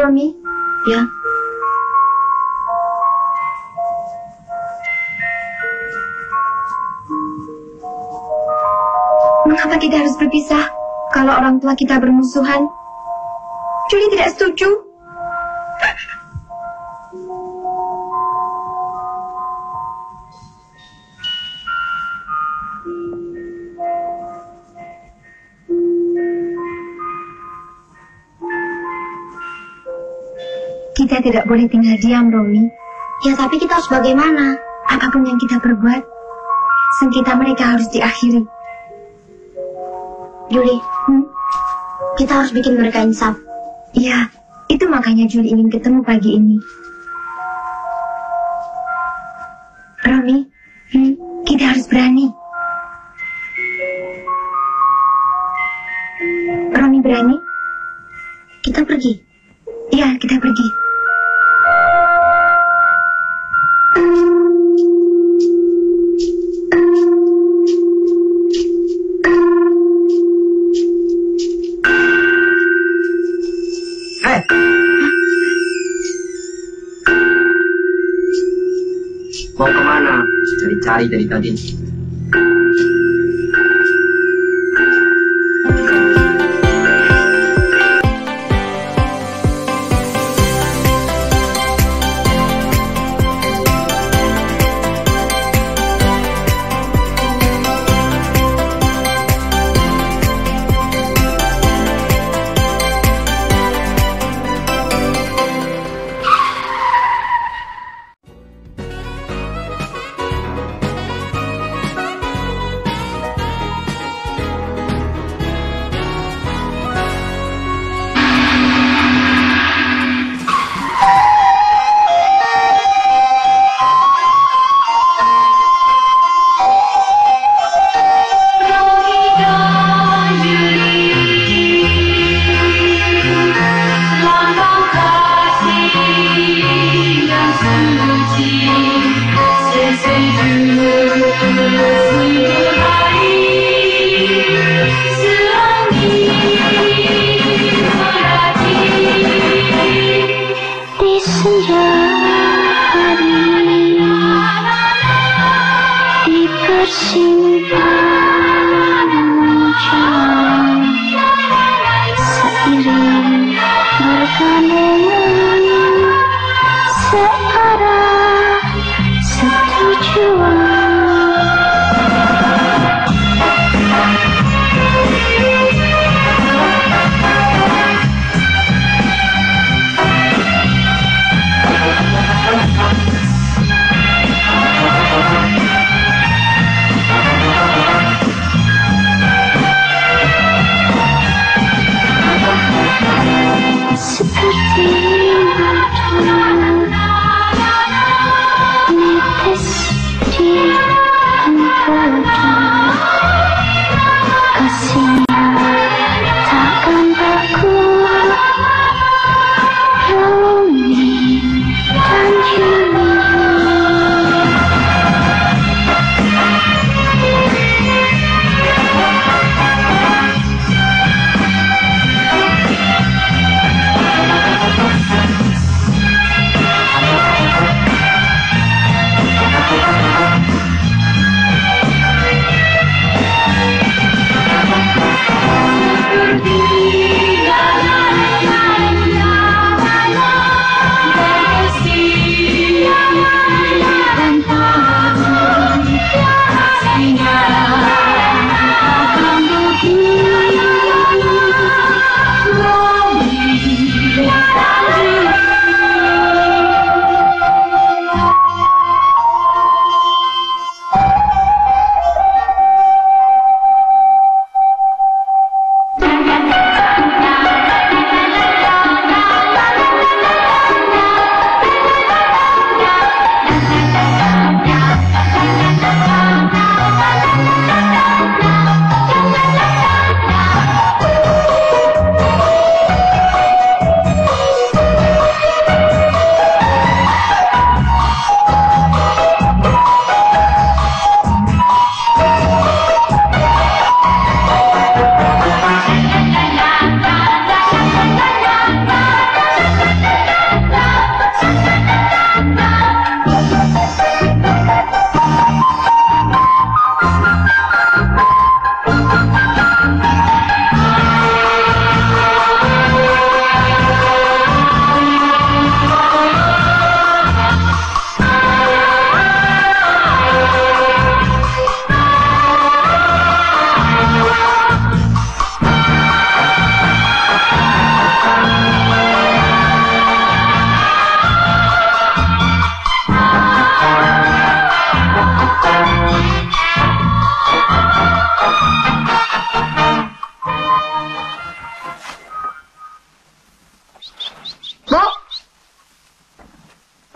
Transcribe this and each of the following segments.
Romi. Ya. Mengapa kita harus berpisah kalau orang tua kita bermusuhan? Julie tidak setuju. Kita tidak boleh tinggal diam, Romi. Ya, tapi kita harus bagaimana? Apapun yang kita perbuat, sengketa mereka harus diakhiri. Julie, kita harus bikin mereka insaf. Iya, itu makanya Julie ingin ketemu pagi ini. Romi, kita harus berani. Romi berani? Kita pergi. Iya, kita pergi. Mau kemana? Cari-cari dari tadi.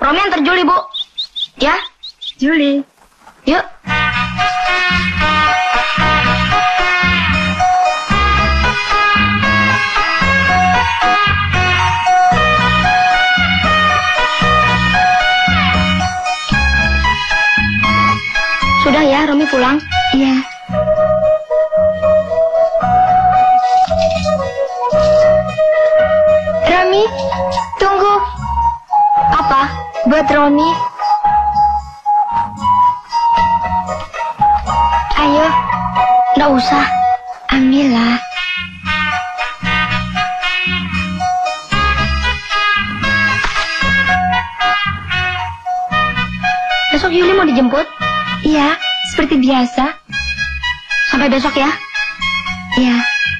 Romi antar Juli, Bu. Ya? Juli. Yuk. Sudah ya, Romi pulang? Iya. Romi, tunggu. Apa? Buat Romi. Ayo. Nggak usah. Ambillah. Besok Yuli mau dijemput? Iya, seperti biasa. Sampai besok ya. Iya.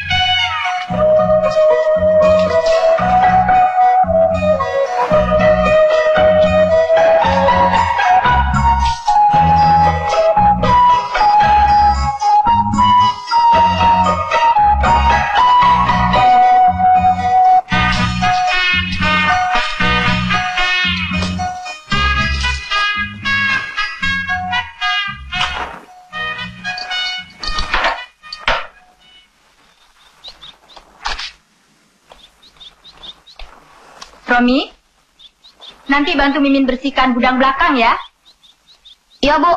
Romi, nanti bantu Mimin bersihkan gudang belakang ya. Iya, Bu.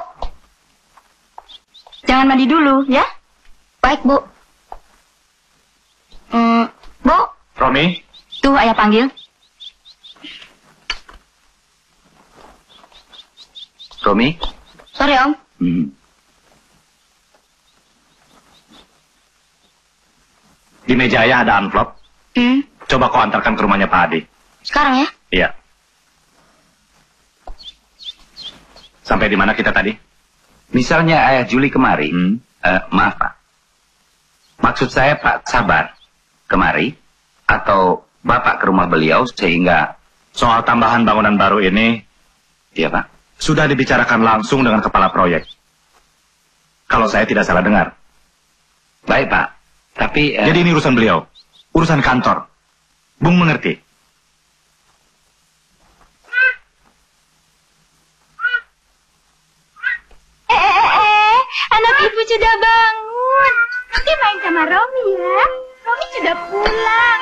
Jangan mandi dulu ya. Baik, Bu. Bu. Romi? Tuh ayah panggil. Romi? Sorry, Om. Di meja ayah ada amplop. Coba kau antarkan ke rumahnya Pak Adi. Sekarang ya? Iya. Sampai di mana kita tadi? Misalnya ayah Juli kemari. Maaf Pak. Maksud saya Pak Sabar kemari atau Bapak ke rumah beliau sehingga... Soal tambahan bangunan baru ini, Iya Pak. sudah dibicarakan langsung dengan kepala proyek. Kalau saya tidak salah dengar. Baik Pak. Tapi... Jadi ini urusan beliau. Urusan kantor. Bung mengerti? Anak ibu sudah bangun. Nanti main sama Romi ya. Romi sudah pulang.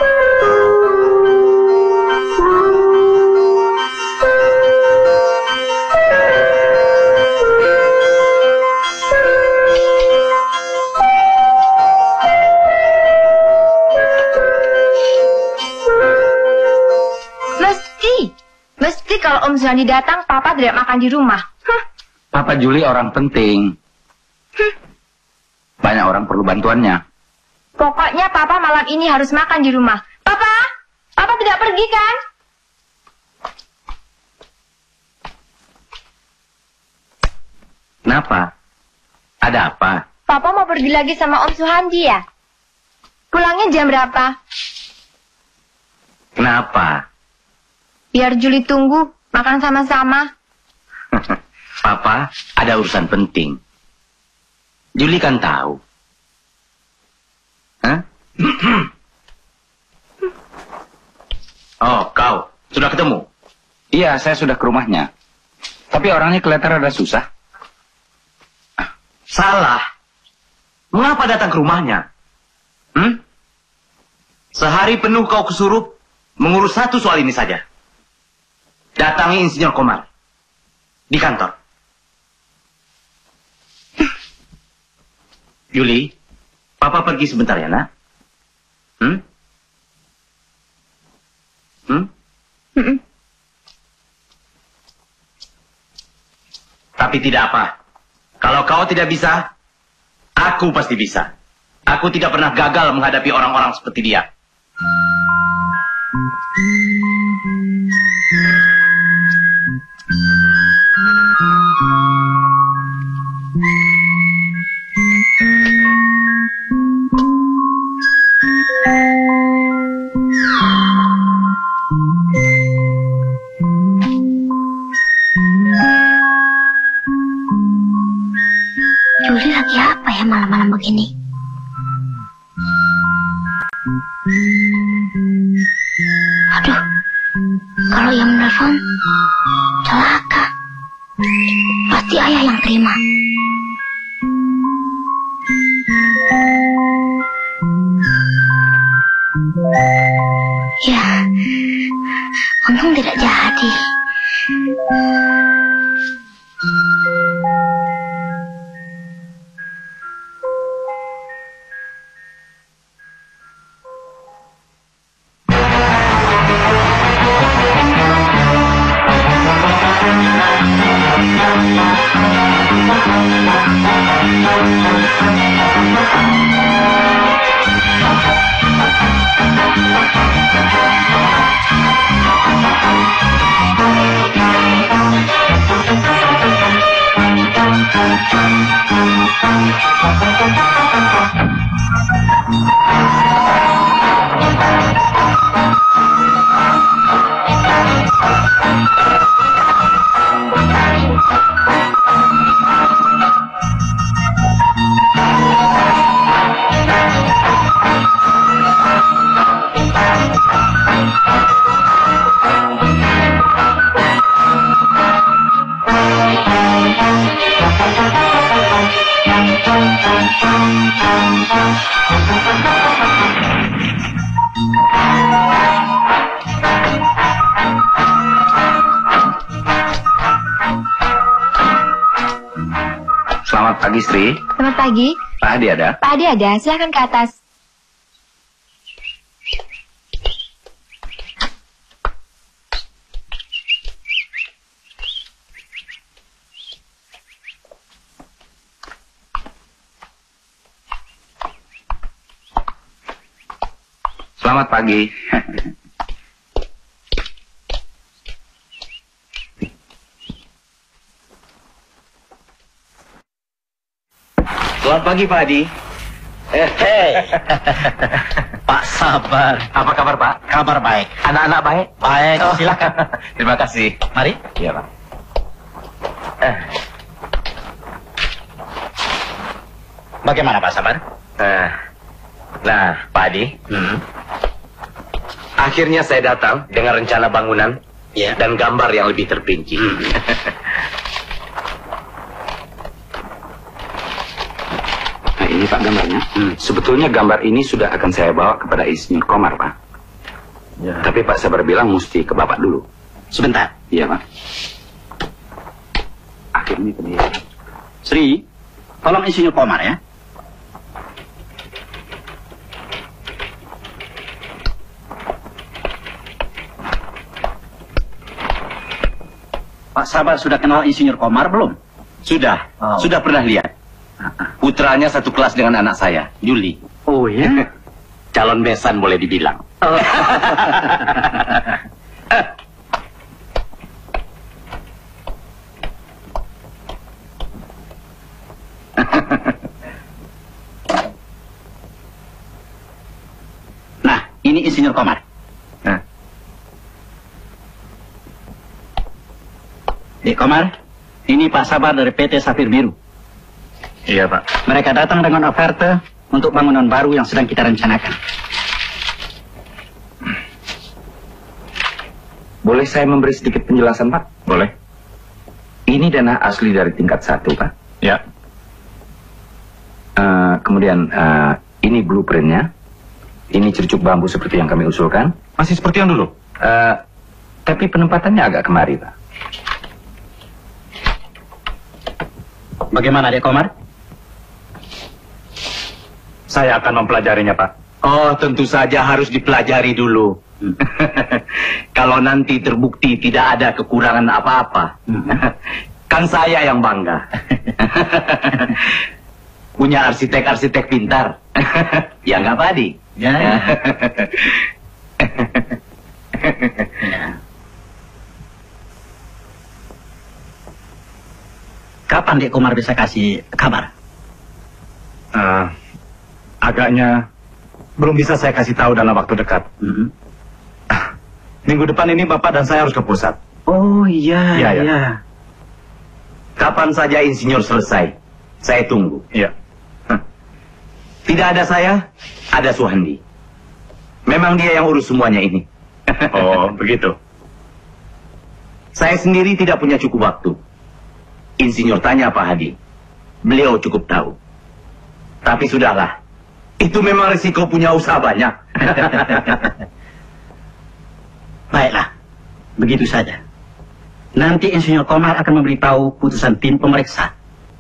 Mesti kalau Om Zulani datang, Papa tidak makan di rumah. Papa Juli orang penting. Banyak orang perlu bantuannya. Pokoknya Papa malam ini harus makan di rumah. Papa tidak pergi kan? Kenapa? Ada apa? Papa mau pergi lagi sama Om Suhandi ya? Pulangnya jam berapa? Kenapa? Biar Juli tunggu, makan sama-sama. Papa, ada urusan penting. Juli kan tahu. Hah? Oh, kau. Sudah ketemu? Iya, saya sudah ke rumahnya. Tapi orangnya kelihatan rada susah. Salah. Mengapa datang ke rumahnya? Sehari penuh kau kesurup mengurus satu soal ini saja. Datangi Insinyur Komar di kantor. Yuli, Papa pergi sebentar ya, nak. Tapi tidak apa. Kalau kau tidak bisa, aku pasti bisa. Aku tidak pernah gagal menghadapi orang-orang seperti dia. Juli lagi apa ya malam-malam begini? Aduh, kalau yang menelpon, celaka. Pasti ayah yang terima. Ya, untung tidak jadi. Selamat pagi, Sri. Selamat pagi. Pak Hadi ada? Pak Adi ada, silahkan ke atas. Selamat pagi. Selamat pagi, Pak Hadi. Pak Sabar. Apa kabar, Pak? Kabar baik. Anak-anak baik? Baik, silakan. Terima kasih. Mari. Iya, Pak. Bagaimana Pak Sabar? Nah, Pak Hadi. Akhirnya saya datang dengan rencana bangunan Ya. dan gambar yang lebih terperinci. Nah, ini Pak gambarnya. Sebetulnya gambar ini sudah akan saya bawa kepada Insinyur Komar, Pak. Ya. Tapi Pak Sabar bilang mesti ke Bapak dulu. Sebentar. Iya, Pak. Akhirnya ke dia. Sri, tolong Insinyur Komar ya. Pak Sabar sudah kenal Insinyur Komar belum? Sudah, Oh. sudah pernah lihat. Putranya satu kelas dengan anak saya, Juli. Oh ya? Calon besan boleh dibilang. Nah, ini Insinyur Komar. Dek Komar, ini Pak Sabar dari PT Safir Biru. Iya, Pak. Mereka datang dengan oferte untuk bangunan baru yang sedang kita rencanakan. Boleh saya memberi sedikit penjelasan, Pak? Boleh. Ini dana asli dari tingkat 1, Pak. Ya. Kemudian ini blueprintnya. Ini cercuk bambu seperti yang kami usulkan. Masih seperti yang dulu? Tapi penempatannya agak kemari, Pak. Bagaimana Dek Komar? Saya akan mempelajarinya, Pak. Oh, tentu saja harus dipelajari dulu. Kalau nanti terbukti tidak ada kekurangan apa-apa, kan saya yang bangga. Punya arsitek-arsitek pintar. Ya nggak, Pak Hadi? Ya. Kapan Dek Komar bisa kasih kabar? Agaknya belum bisa saya kasih tahu dalam waktu dekat. Minggu depan ini Bapak dan saya harus ke pusat. Oh iya, Iya, iya. iya. Kapan saja insinyur selesai, saya tunggu. Iya. Tidak ada saya, ada Suhandi. Memang dia yang urus semuanya ini. Oh, begitu. Saya sendiri tidak punya cukup waktu. Insinyur tanya Pak Hadi. Beliau cukup tahu. Tapi sudahlah. Itu memang risiko punya usaha banyak. Baiklah, begitu saja. Nanti Insinyur Komar akan memberitahu putusan tim pemeriksa.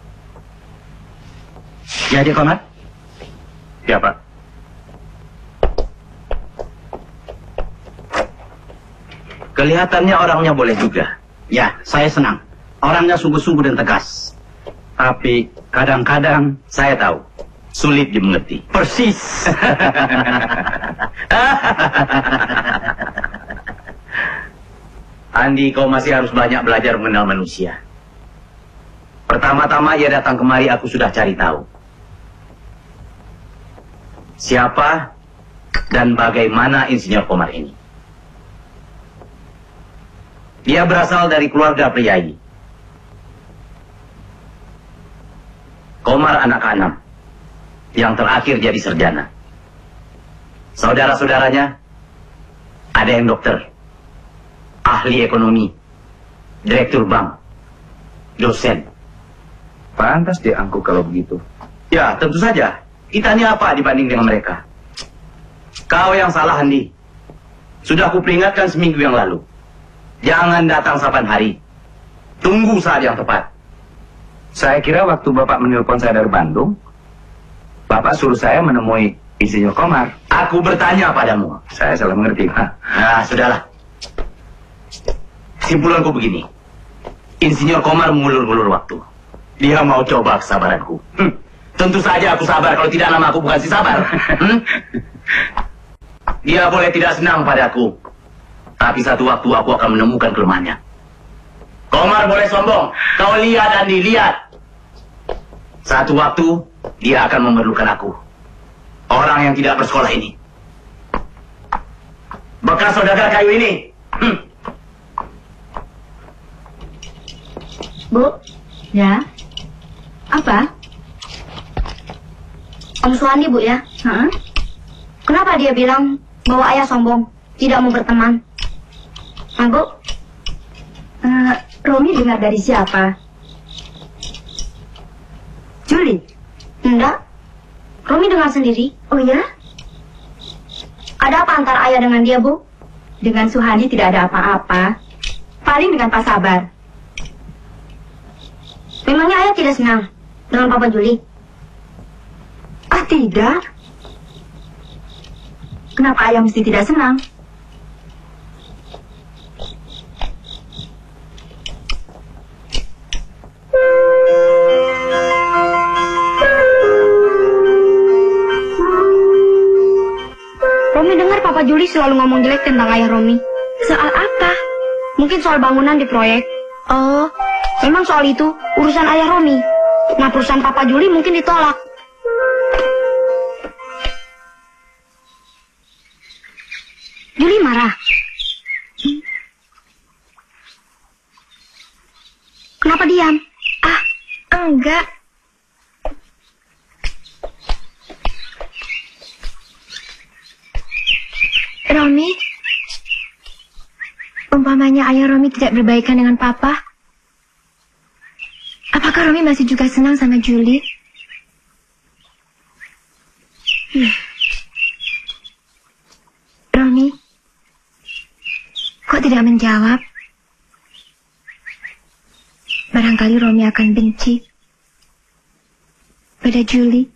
Jadi Komar? Ya, Pak. Kelihatannya orangnya boleh juga. Ya, saya senang. Orangnya sungguh-sungguh dan tegas. Tapi kadang-kadang Saya tahu. Sulit dimengerti. persis. Andi, kau masih harus banyak belajar mengenal manusia. Pertama-tama ia datang kemari, aku sudah cari tahu. Siapa dan bagaimana Insinyur Komar ini. Dia berasal dari keluarga priayi. Komar anak ke-6, yang terakhir jadi sarjana. Saudara-saudaranya, ada yang dokter, ahli ekonomi, direktur bank, dosen. Pantas diangkut kalau begitu. Ya, tentu saja. Kita ini apa dibanding dengan mereka? Kau yang salah, Andi. Sudah aku peringatkan seminggu yang lalu. Jangan datang saban hari. Tunggu saat yang tepat. Saya kira waktu Bapak menelpon saya dari Bandung, Bapak suruh saya menemui Insinyur Komar. Aku bertanya padamu. Saya salah mengerti, Pak. Nah, sudahlah. Kesimpulanku begini. Insinyur Komar mengulur-ulur waktu. Dia mau coba kesabaranku. Tentu saja aku sabar, kalau tidak nama aku bukan si sabar. Dia boleh tidak senang padaku, tapi satu waktu aku akan menemukan kelemahannya. Komar boleh sombong. Kau lihat, Andi, lihat. Satu waktu, dia akan memerlukan aku. Orang yang tidak bersekolah ini. Bekas saudagar kayu ini. Bu, Ya? Apa? Om Suhandi, Bu ya. Hah? Kenapa dia bilang bahwa ayah sombong, tidak mau berteman? Nah, Bu, Romi dengar dari siapa? Juli? enggak. Romi dengar sendiri. Oh ya? Ada apa antara ayah dengan dia, Bu? Dengan Suhandi tidak ada apa-apa. Paling dengan Pak Sabar. Memangnya ayah tidak senang dengan Papa Juli? Ah, tidak. Kenapa ayah mesti tidak senang? Romi dengar Papa Juli selalu ngomong jelek tentang ayah Romi. Soal apa? Mungkin soal bangunan di proyek. Oh, memang soal itu urusan ayah Romi. Nah, perusahaan Papa Juli mungkin ditolak. Juli marah. Kenapa diam? Ah, enggak. Romi, umpamanya ayah Romi tidak berbaikan dengan Papa, apakah Romi masih juga senang sama Juli? Romi, kok tidak menjawab? Barangkali Romi akan benci pada Juli.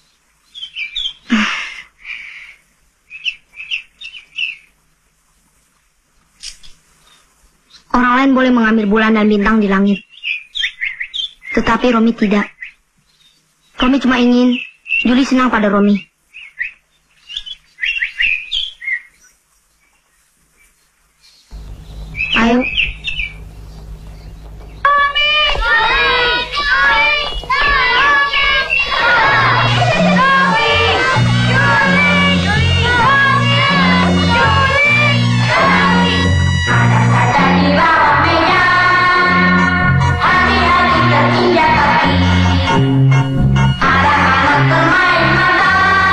Orang lain boleh mengambil bulan dan bintang di langit. Tetapi Romi tidak. Romi cuma ingin Juli senang pada Romi. Ayo. Ada anak bermain mata.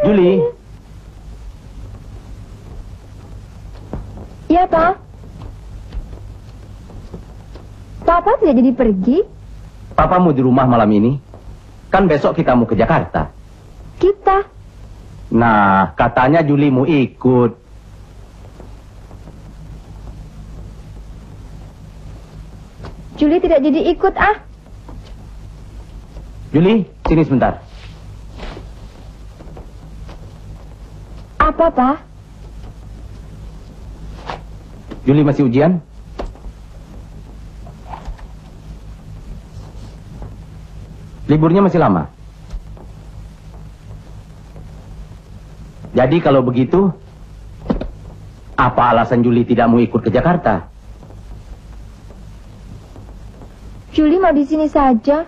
Julie. Iya, Pak. Papa tidak jadi pergi? Papa mau di rumah malam ini. Kan besok kita mau ke Jakarta. Kita? Nah, katanya Julie mau ikut. Julie tidak jadi ikut, ah. Julie, sini sebentar. Apa, Pak? Julie masih ujian? Liburnya masih lama? Jadi kalau begitu, apa alasan Julie tidak mau ikut ke Jakarta? Julie mau di sini saja.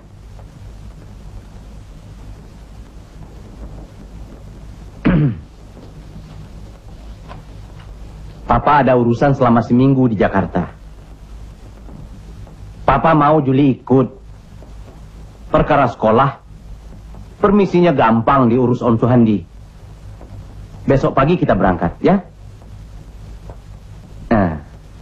Papa ada urusan selama seminggu di Jakarta. Papa mau Julie ikut. Perkara sekolah, permisinya gampang diurus Om Suhandi. Besok pagi kita berangkat, ya? Nah.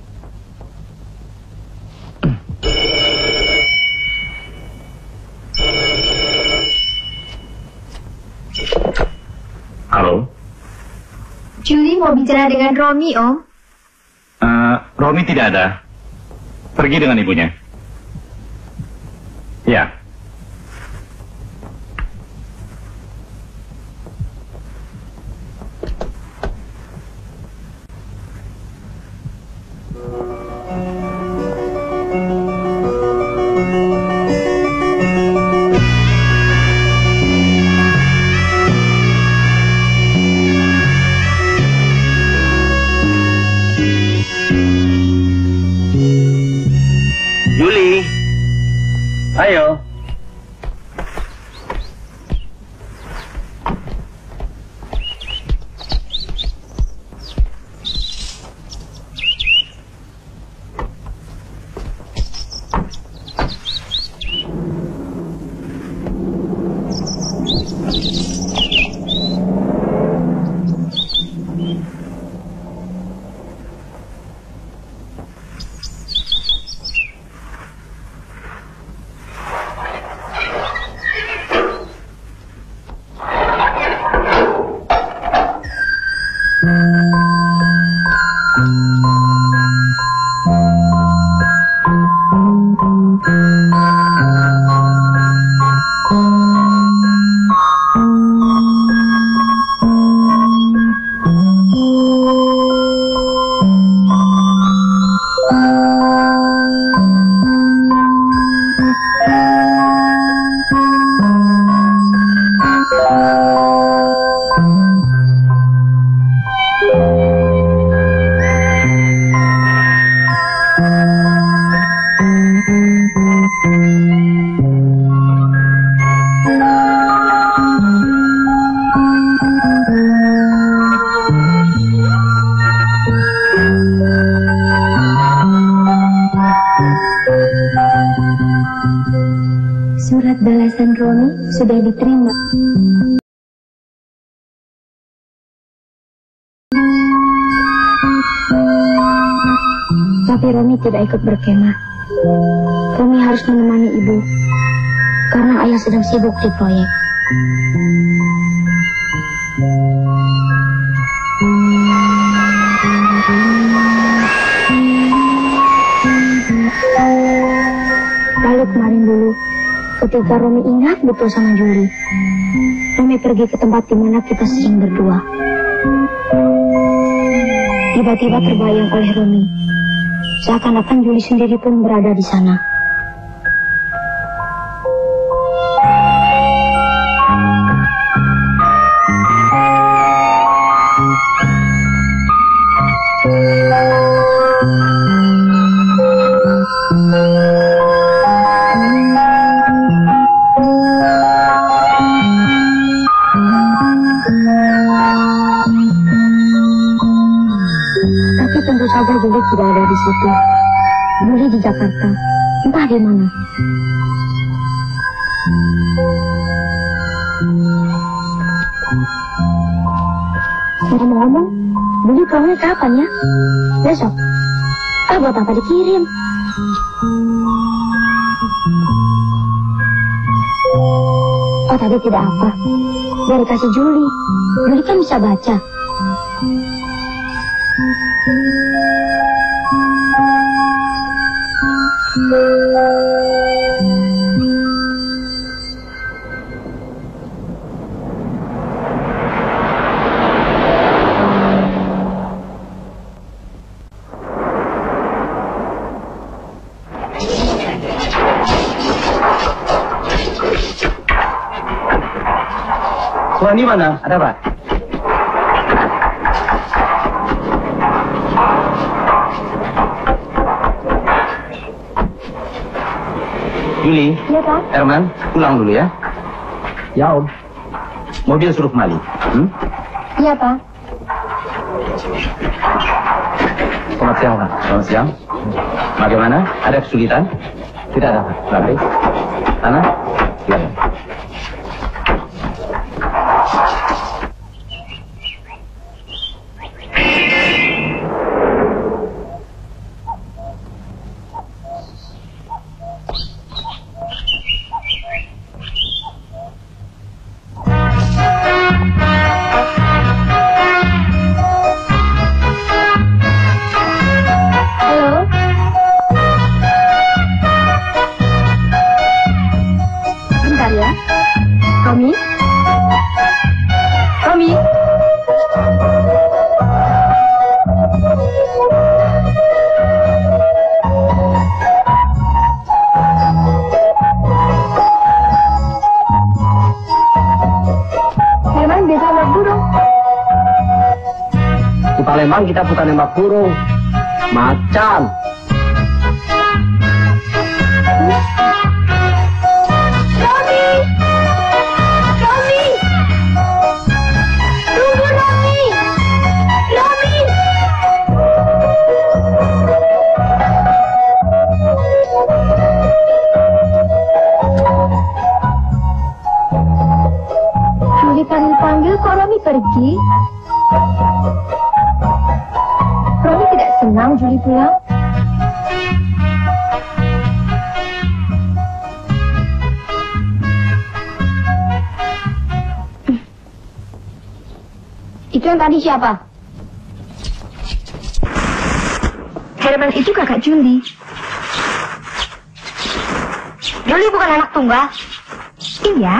Halo? Julie mau bicara dengan Romi, Om. Romi tidak ada. Pergi dengan ibunya. Ya. Julie, ayo. Surat balasan Romi sudah diterima. Tapi Romi tidak ikut berkemah. Romi harus menemani ibu karena ayah sedang sibuk di proyek. Lalu kemarin dulu, ketika Romi ingat betul sama Julie, Romi pergi ke tempat di mana kita sering berdua. Tiba-tiba terbayang oleh Romi, seakan-akan Julie sendiri pun berada di sana. Tapi tentu saja Julie tidak ada di situ. Julie di Jakarta, entah di mana. Ngomong-ngomong, beli pulangnya kapan ya? Besok? Buat apa dikirim? Oh, tadi tidak apa. Biar dikasih Juli. Juli kan bisa baca. Tuan di mana? Ada apa? Juli. Iya, Pak. Herman, pulang dulu ya. Ya, Om. Mobil suruh kembali. Iya, Pak. Selamat siang, Pak. Selamat siang. Bagaimana? Ada kesulitan? Tidak ada, Pak. Baik. Sana? Silakan. Palembang kita bukan nembak burung, macan. Romi! Romi! Tunggu, Romi! Romi! Juli panggil kok Romi pergi? Romi tidak senang Juli pulang. Itu yang tadi siapa? Herman itu kakak Juli. Juli bukan anak tunggal. Iya.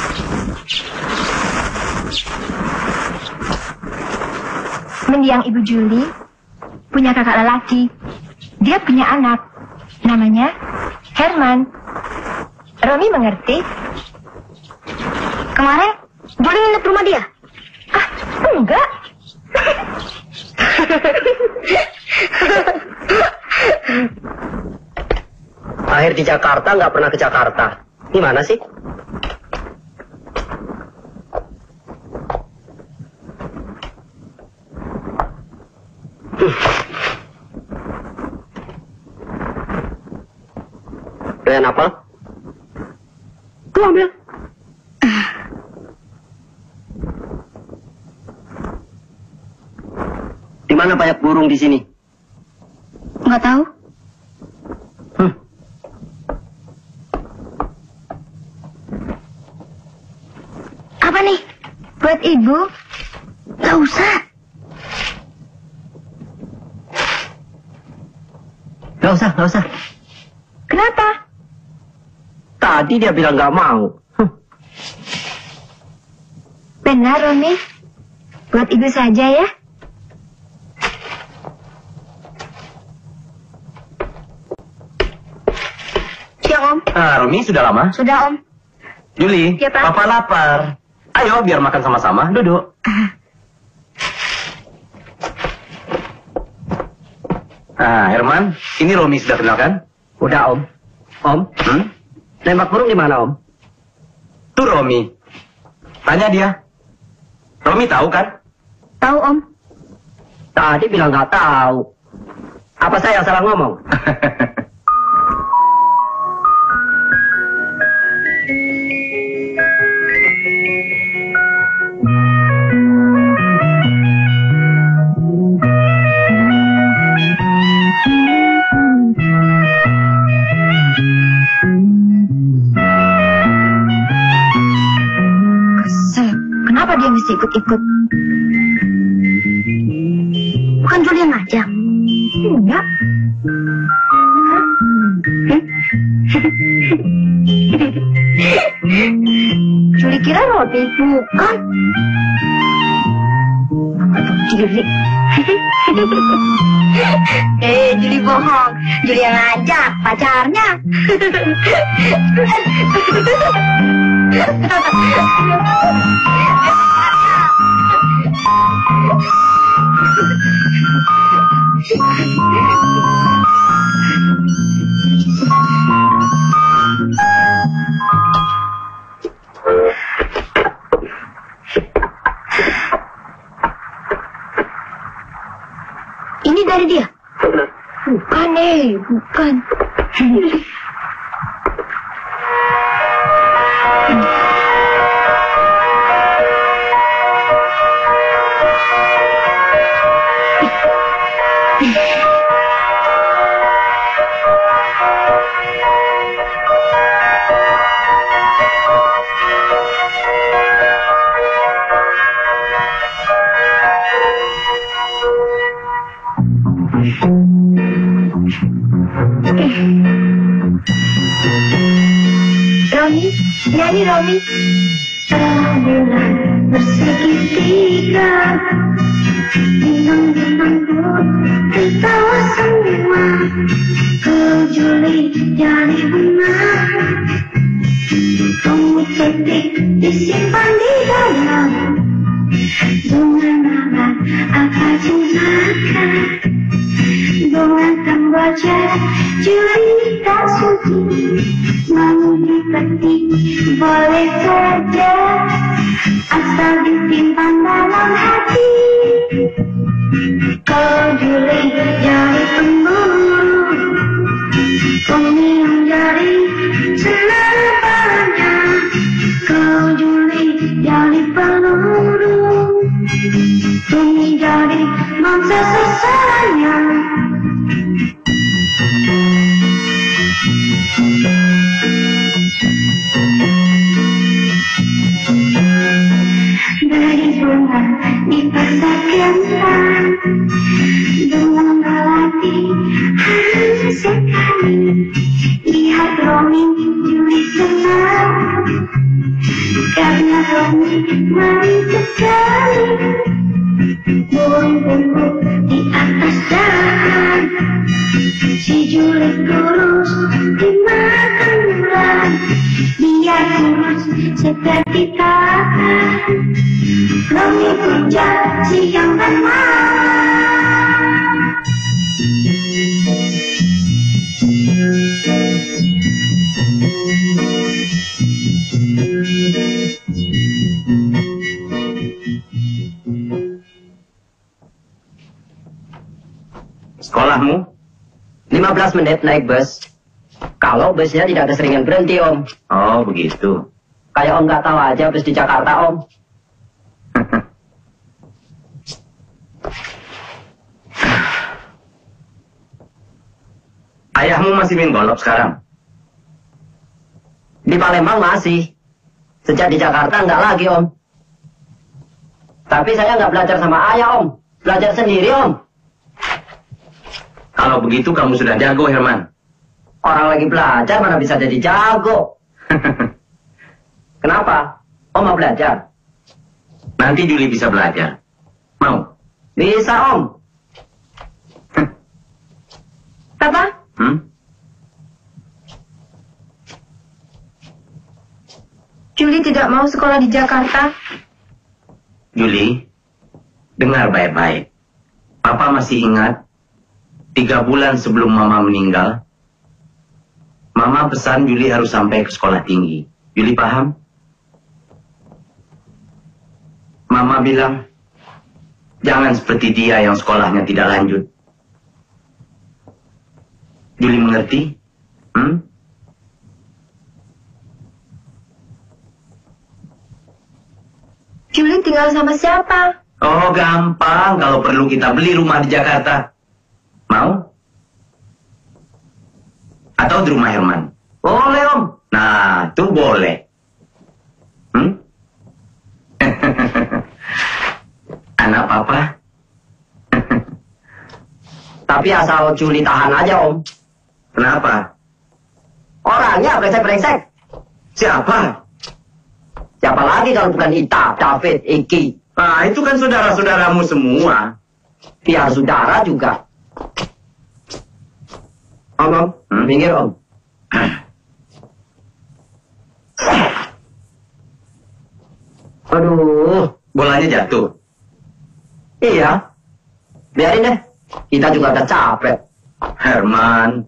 Mendiang ibu Juli punya kakak lelaki. Dia punya anak. Namanya Herman. Romi mengerti. Kemarin Juli nginep rumah dia. Ah, enggak. Akhir di Jakarta nggak pernah ke Jakarta. Gimana sih? Doyan apel? Tuh ambil. Di mana banyak burung di sini? Nggak tahu. Apa nih? Buat ibu? Nggak usah. Nggak usah. Kenapa? Tadi dia bilang nggak mau. Benar, Romi. Buat ibu saja ya. Siang, Om. Romi sudah lama? Sudah, Om. Juli, Ya, Pak. Papa lapar. Ayo biar makan sama-sama. Duduk. Herman, ini Romi sudah kenal kan? Udah, Om. Om, nembak burung di mana, Om? Tuh Romi. Tanya dia. Romi tahu kan? Tahu, Om. Tadi bilang nggak tahu. Apa saya salah ngomong? Kenapa dia mesti ikut-ikut? Bukan Juli yang ngajak? Enggak. Juli kira Robi. Bukan. Juli. Juli bohong. Juli yang ngajak pacarnya. Ini dari dia? Bukan, bukan. Romi, nyanyi Romi. Rembulan bersegitiga, bintang-bintang pun tertawa semua. Kau Juli jadi bunga, kamu petik disimpan di dalam. Bunga nara apa cintakan, bunga Kamboja Juli tak suci. Mau dipetik boleh saja, asal disimpan dalam hati. Kau Juli jadi pemburu, bumi yang jadi senapanya. Kau Juli jadi peluru, bumi jadi mangsa sasarannya. Dari bunga dipasar kentang, bunga melati halus sekali. Lihat Romi Juli senang, karena Romi manis sekali. Burung-burung di atas dahan, si Juli kurus dimakan ular. Dia kurus seperti tangan, Romi puja siang dan malam. Sekolahmu? 15 menit naik bus. Kalau busnya tidak keseringan berhenti, Om. Oh, begitu. Kayak Om nggak tahu aja bus di Jakarta, Om. Ayahmu masih main golf sekarang? Di Palembang masih. Sejak di Jakarta nggak lagi, Om. Tapi saya nggak belajar sama ayah, Om. Belajar sendiri, Om. Kalau begitu kamu sudah jago, Herman. Orang lagi belajar mana bisa jadi jago. Kenapa? Om mau belajar? Nanti Juli bisa belajar. Mau? Bisa, Om. Papa? Juli tidak mau sekolah di Jakarta. Juli, dengar baik-baik. Papa masih ingat 3 bulan sebelum Mama meninggal, Mama pesan Juli harus sampai ke sekolah tinggi. Juli paham? Mama bilang, jangan seperti dia yang sekolahnya tidak lanjut. Juli mengerti? Juli tinggal sama siapa? Oh, gampang. Kalau perlu kita beli rumah di Jakarta. Mau? Atau di rumah Herman? Boleh, Om. Nah, itu boleh. Apa? Tapi asal Juli tahan aja, Om. Kenapa? Orangnya brengsek-brengsek. Siapa? Siapa lagi kalau bukan Ita, David, Iki? Ah, itu kan saudara-saudaramu semua. Biar saudara juga. Om, minggir, Om. Aduh, Bolanya jatuh. iya. Biarin deh. Kita juga udah capek. Herman.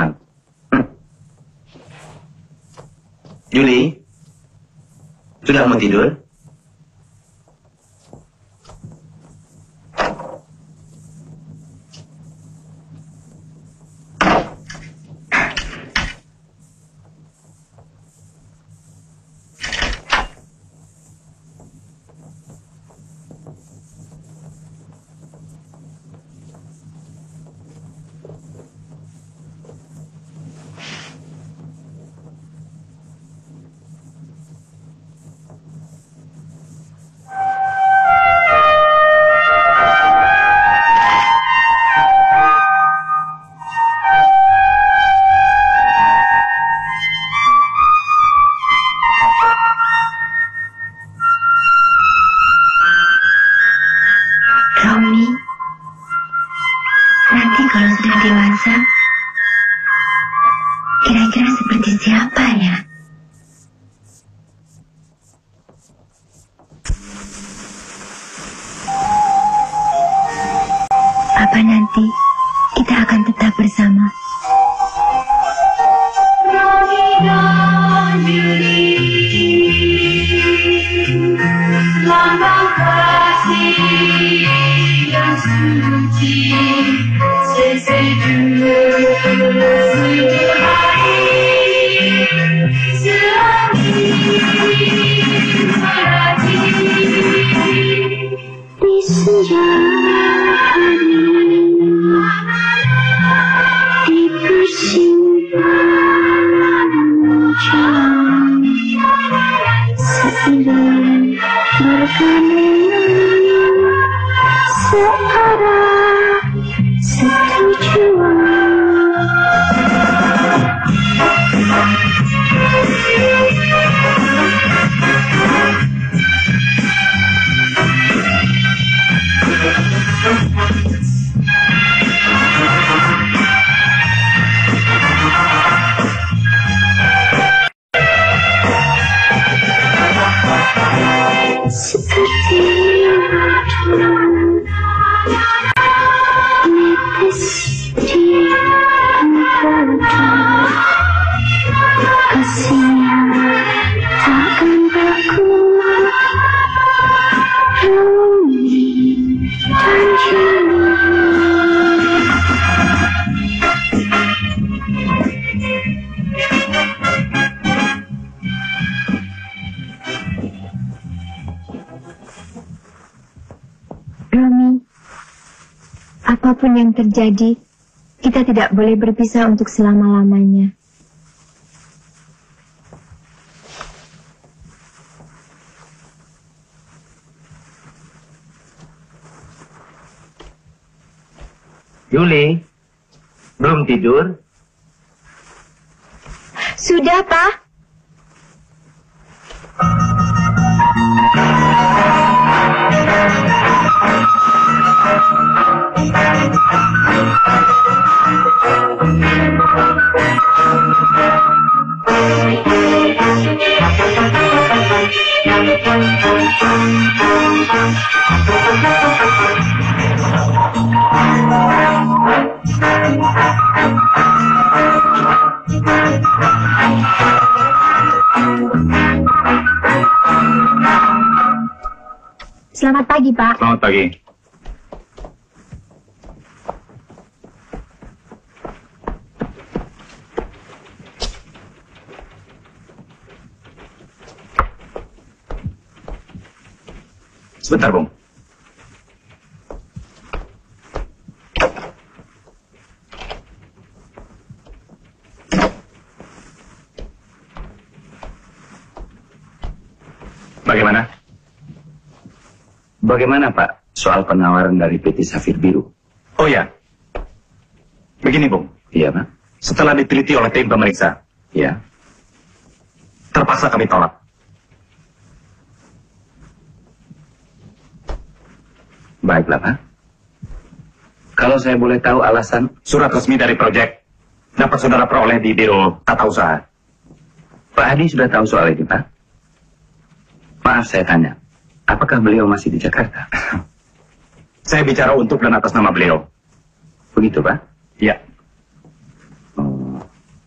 Juli, sudah mau tidur? Romi, nanti kalau sudah dewasa, kira-kira seperti siapa ya? Apa nanti kita akan tetap bersama? Lambang kasih yang suci, sesejuk hari, selagi merati Di senja hari, di persimpangan jalan, seiring bergandengan, searah setujuan. Seperti netes di antara kasihnya takkan baku, Romi dan Juli. Romi, apapun yang terjadi, kita tidak boleh berpisah untuk selama-lamanya. Juli, belum tidur? Sudah, Pak. Selamat pagi, Pak. Selamat pagi. Sebentar, Bung. Bagaimana? Bagaimana, Pak? soal penawaran dari PT Safir Biru. Oh ya, begini Bung. Iya, Pak? Setelah diteliti oleh tim pemeriksa, Iya. terpaksa kami tolak. Baiklah, Pak. Kalau saya boleh tahu alasan... Surat resmi dari proyek dapat saudara peroleh di Biro Tata Usaha. Pak Hadi sudah tahu soal ini, Pak? Maaf saya tanya, apakah beliau masih di Jakarta? Saya bicara untuk dan atas nama beliau. Begitu, Pak? Ya. Oh.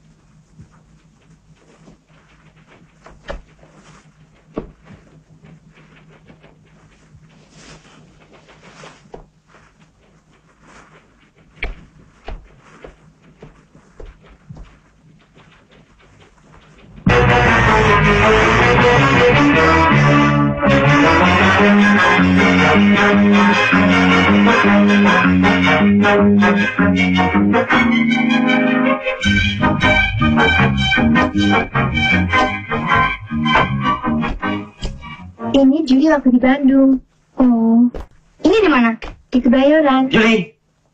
Ini Juli waktu di Bandung. Oh, ini di mana? Di Kebayoran. Juli!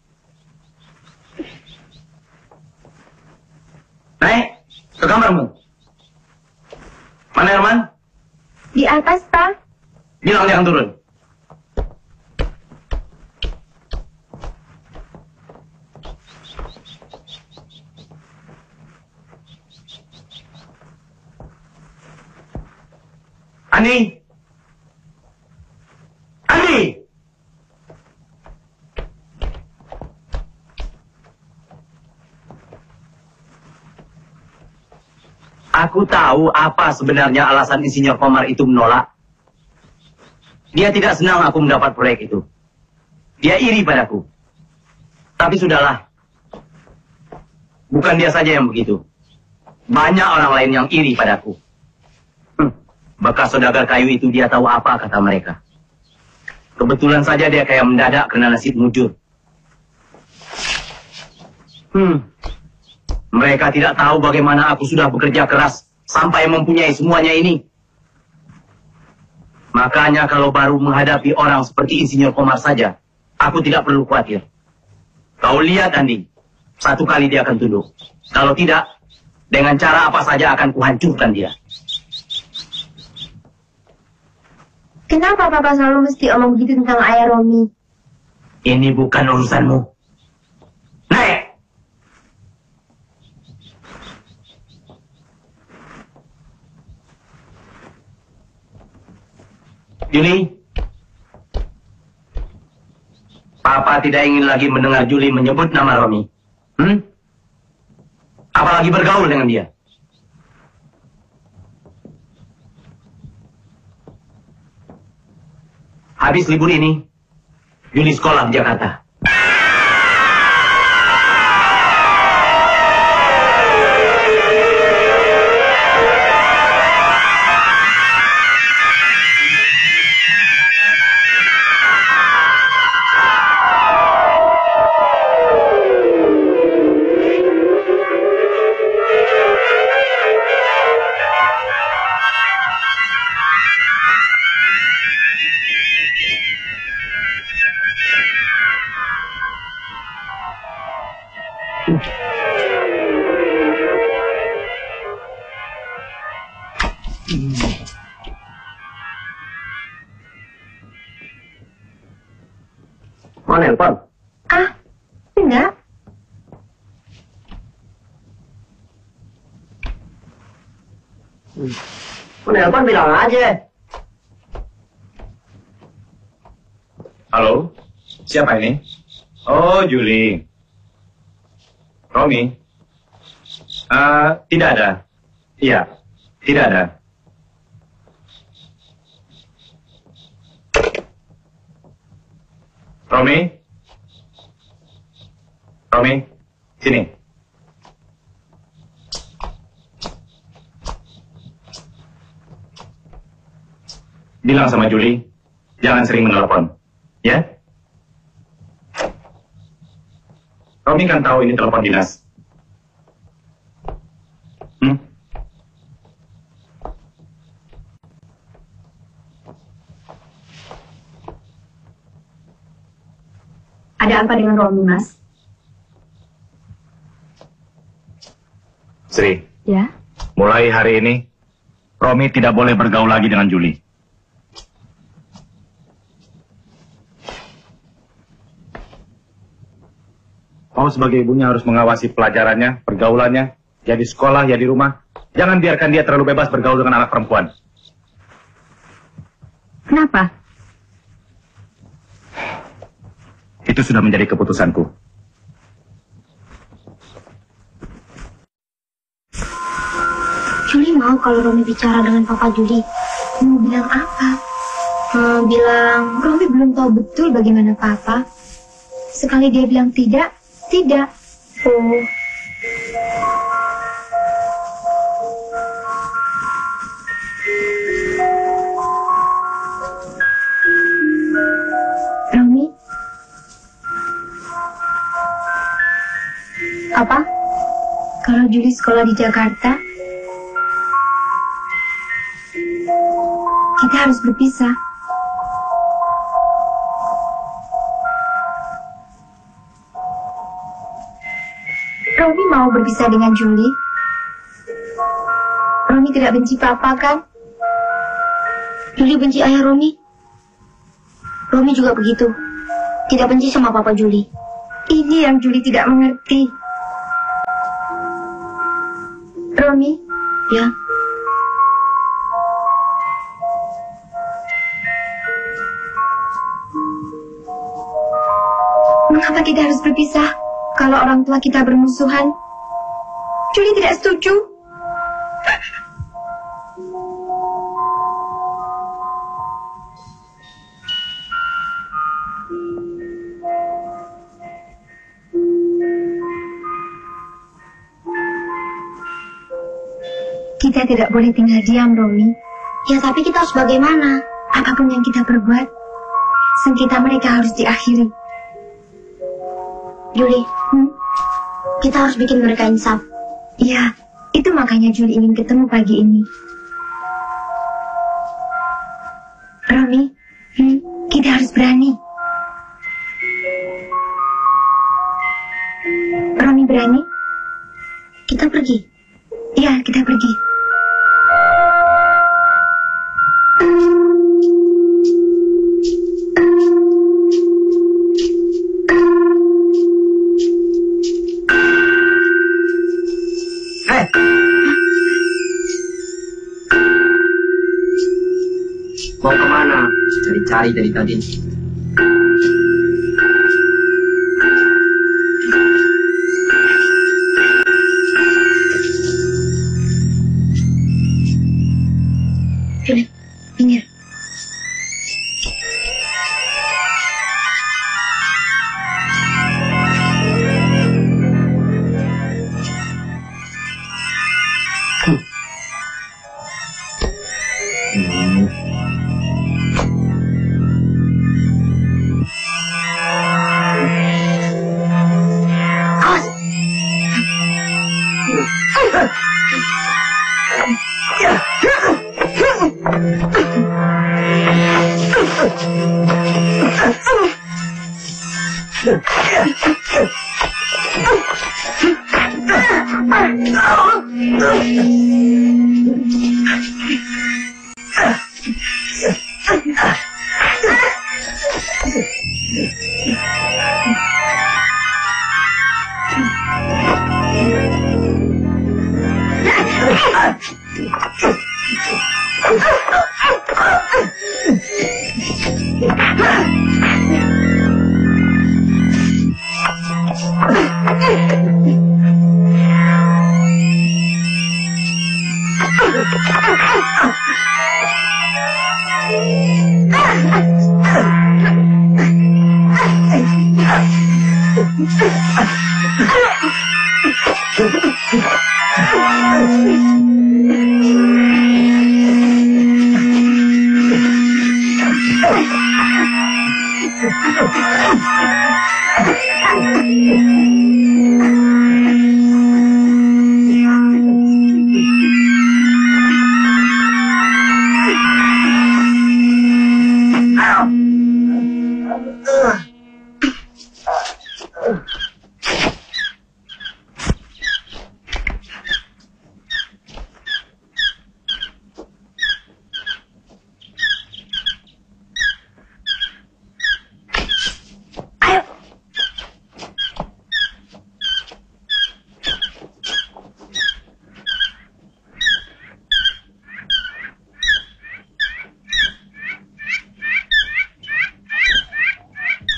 Naik ke kamarmu. Mana Herman? Di atas, Pak. Bilang jangan turun. Andi! Andi! Aku tahu apa sebenarnya alasan Insinyur Komar itu menolak. Dia tidak senang aku mendapat proyek itu. Dia iri padaku. Tapi sudahlah. Bukan dia saja yang begitu. Banyak orang lain yang iri padaku. Bekas saudagar kayu itu dia tahu apa kata mereka. Kebetulan saja dia kayak mendadak kena nasib mujur. Mereka tidak tahu bagaimana aku sudah bekerja keras sampai mempunyai semuanya ini. Makanya kalau baru menghadapi orang seperti Insinyur Komar saja, aku tidak perlu khawatir. Kau lihat Andi, satu kali dia akan tunduk. Kalau tidak, dengan cara apa saja akan kuhancurkan dia. Kenapa Papa selalu mesti omong begitu tentang ayah Romi? Ini bukan urusanmu. Naik! Juli, Papa tidak ingin lagi mendengar Juli menyebut nama Romi. Apalagi bergaul dengan dia. Habis libur ini, Juli sekolah di Jakarta. Mau nelpon? Ah, enggak. Mau nelpon bilang aja. Halo, siapa ini? Oh, Juli. Romi? Tidak ada. Iya, tidak ada. Romi? Romi, sini. Bilang sama Juli, jangan sering menelepon. Ya? Romi kan tahu ini telepon dinas. Ada apa dengan Romi, Mas? Sri, Ya? mulai hari ini, Romi tidak boleh bergaul lagi dengan Juli. Kau sebagai ibunya harus mengawasi pelajarannya, pergaulannya, ya di sekolah, ya di rumah. Jangan biarkan dia terlalu bebas bergaul dengan anak perempuan. Kenapa? Itu sudah menjadi keputusanku. Juli mau kalau Romi bicara dengan Papa Juli. Mau bilang apa? Bilang Romi belum tahu betul bagaimana Papa. Sekali dia bilang tidak, tidak. Oh. Romi? Apa? Kalau Juli sekolah di Jakarta, kita harus berpisah. Romi mau berpisah dengan Juli. Romi tidak benci Papa, kan? Juli benci ayah Romi. Romi juga begitu. Tidak benci sama Papa Juli. Ini yang Juli tidak mengerti. Romi, Ya, mengapa kita harus berpisah kalau orang tua kita bermusuhan? Juli tidak setuju. Kita tidak boleh tinggal diam, Romi. ya tapi kita harus bagaimana? Apapun yang kita perbuat, sengketa mereka harus diakhiri. Juli, kita harus bikin mereka insaf. Iya, itu makanya Juli ingin ketemu pagi ini. Romi, kita harus berani. Romi berani? Kita pergi. Iya, kita pergi. Mau kemana? Cari-cari dari tadi. Juli, minggir.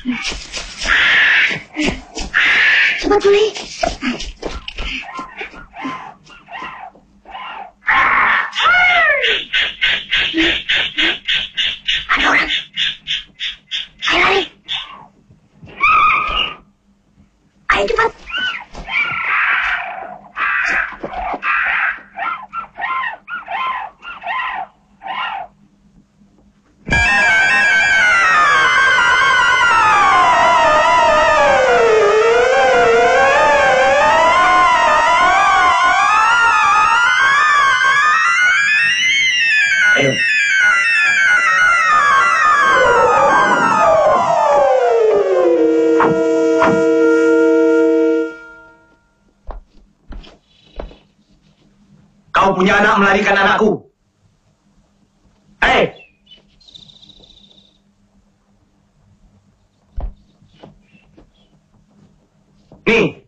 Cepat, Juli. Ada orang. Ayo lari. Ayo cepat. Ayo. Kau punya anak melarikan anakku. Hei! Nih.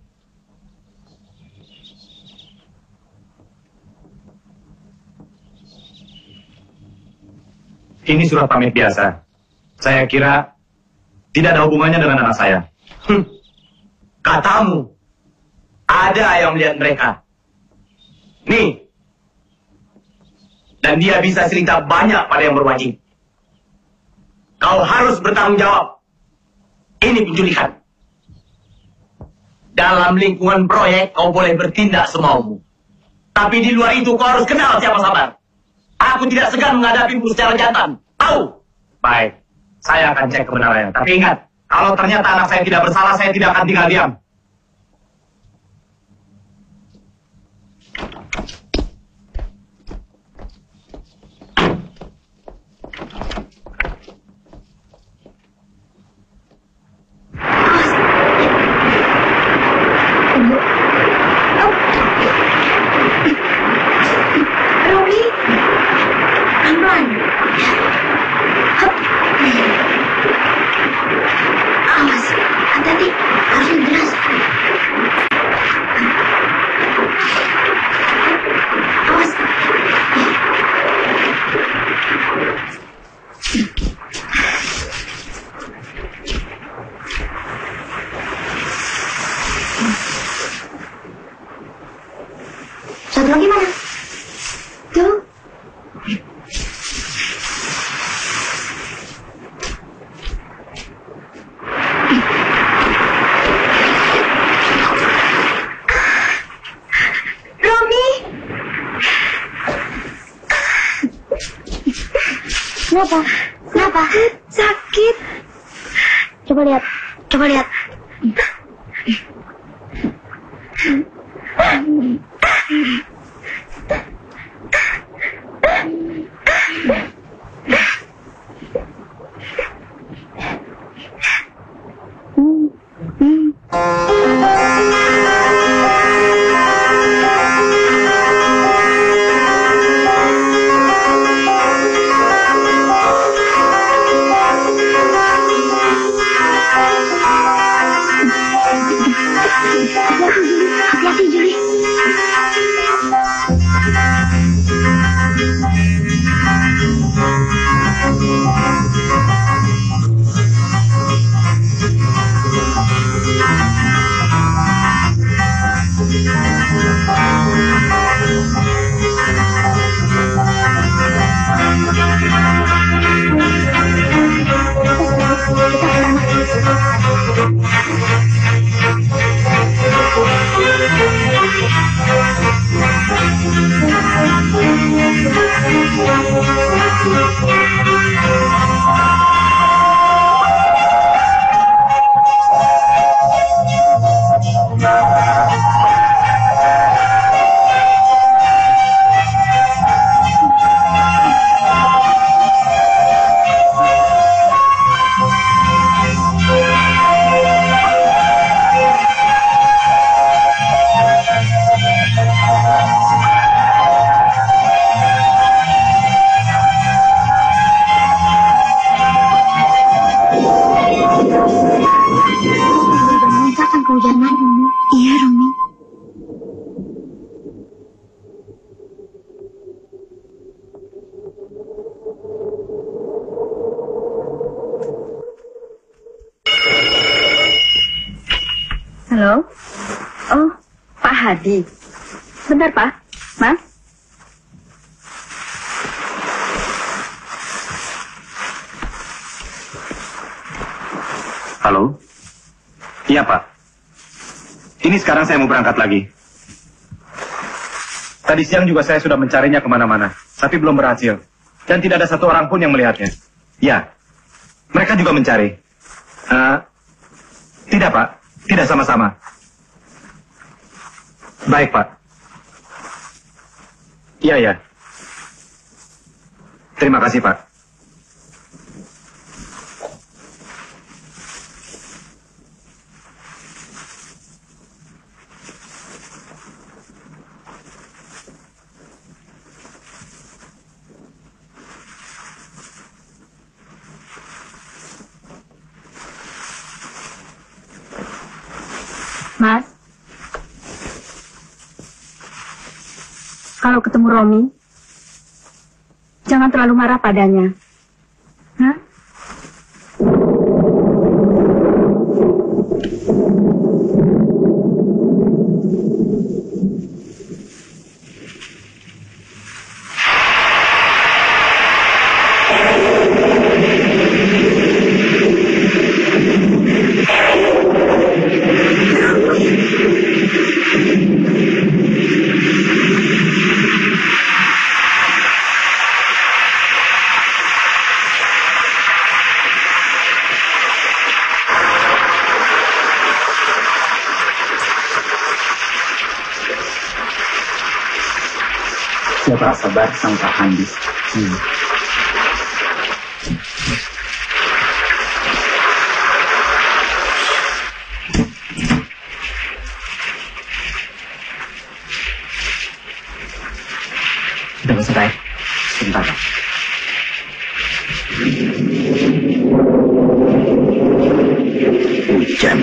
Ini surat pamit biasa. Saya kira tidak ada hubungannya dengan anak saya. Katamu, ada yang melihat mereka. Nih. Dan dia bisa cerita banyak pada yang berwajib. Kau harus bertanggung jawab. Ini penculikan. Dalam lingkungan proyek kau boleh bertindak semaumu. Tapi di luar itu kau harus kenal siapa Sabar. Aku tidak segan menghadapimu secara jantan. Tahu? Baik. Saya akan cek kebenarannya. Tapi ingat, kalau ternyata anak saya tidak bersalah, saya tidak akan tinggal diam. Romi, pelan-pelan. Hup. Awas, hati-hati, harus yang jelas. Awas. Satu lagi mana? Tuh. Romi. Kenapa? Kenapa? Sakit. Coba lihat. Coba lihat. Hati-hati, Juli. Kapan kehujanan, Romi? Iya, Romi. Halo? Oh, Pak Hadi. Bentar, Pak. Mas? Halo? Iya, Pak. Ini sekarang saya mau berangkat lagi. Tadi siang juga saya sudah mencarinya kemana-mana, tapi belum berhasil. Dan tidak ada satu orang pun yang melihatnya. Ya, mereka juga mencari. Tidak, Pak. Tidak sama-sama. Baik, Pak. Iya, ya. Terima kasih, Pak. Mas, kalau ketemu Romi, jangan terlalu marah padanya. Hah? Pak Sabar sang Pak Handi. Sudah selesai. Sebentar, Pak. Hujan.